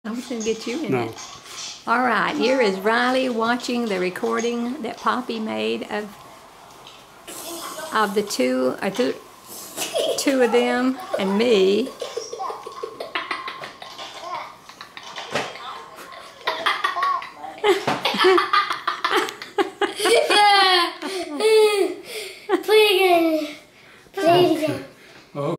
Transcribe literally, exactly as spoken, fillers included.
I was going to get you in No. it. All right, here is Riley watching the recording that Poppy made of of the two, uh, two, two of them and me